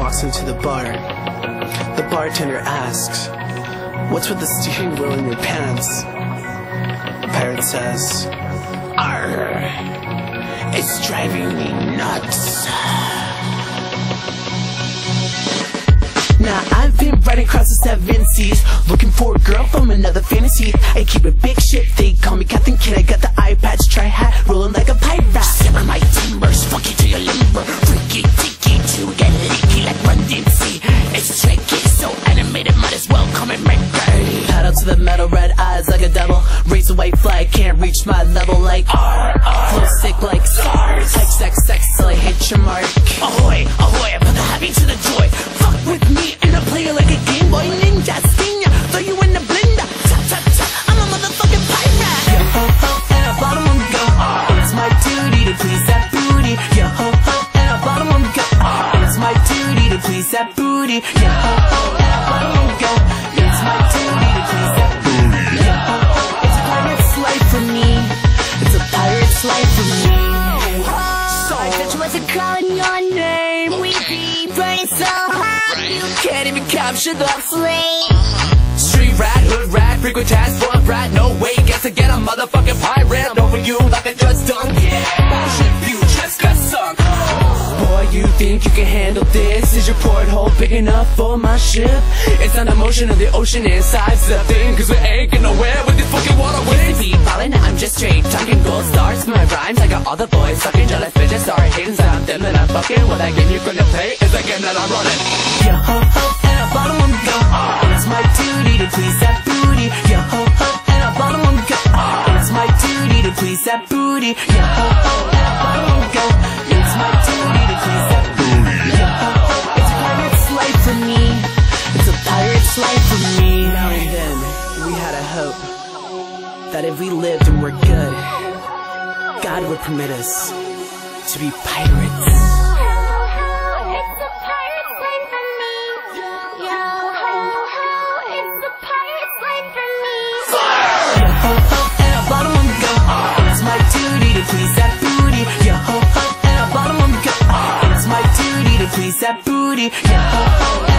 walks into the bar. The bartender asks, "What's with the steering wheel in your pants?" The pirate says, "Arr, it's driving me nuts." Now I've been riding across the 7 seas, looking for a girl from another fantasy. I keep a big ship, they call me Captain Kid. I got the eye patch, try hat, rolling like a pirate. Simmer my timbers, fuck you till you limber. Freaky, ticky, to get leaky like Run DMC. It's tricky, so animated, might as well come and make me. Paddle to the metal, red eyes like a devil. Raise a white flag, can't reach my level like flow sick like SARS. Sex till I hit your mark. Ahoy, ahoy, I put the happy to the joy. Fuck with me and I play it like a Game Boy Ninja. Sting ya, throw you in the blender. Cha cha cha, I'm a motherfucking pirate. Yo ho ho, and I bottom on go. It's my duty to please that booty. Yo ho ho, and I bottom on go. It's my duty to please that booty. Yo ho ho, and I bottom on go. It's my duty to please that booty. Yo ho ho, it's a pirate's life for me. It's a pirate's life for me. So I bet you wasn't calling your name. We be burning so hot you can't even capture the flame. Street rat, hood rat, frequent task, boy rat. No way, guess again, a motherfucking pirate. Over you like a just dunk. Ship you just got sunk. Boy, you think you can handle this? Is your porthole big enough for my ship? It's not the motion of the ocean inside the thing, cause we ain't get nowhere with these fucking water wings. Be ballin', I'm just straight talking gold stars. My rhymes, I got all the boys sucking, jealous bitches start hating, so I'm them that I'm fucking. What I give you gonna pay is the game that I'm running. Yo ho ho, and I bottom on go. It's my duty to please that booty. Yo ho ho, and I bottom on go. It's my duty to please that booty. Yo ho ho, and I bottom on go. It's my duty to please that booty. Yo ho ho, it's a pirate's life for me. It's a pirate's life for me. Now and then, we had a hope that if we lived and were good, God would permit us to be pirates. Please that booty, yo ho ho, and I bottom on go. It's my duty to please that booty, yo ho ho.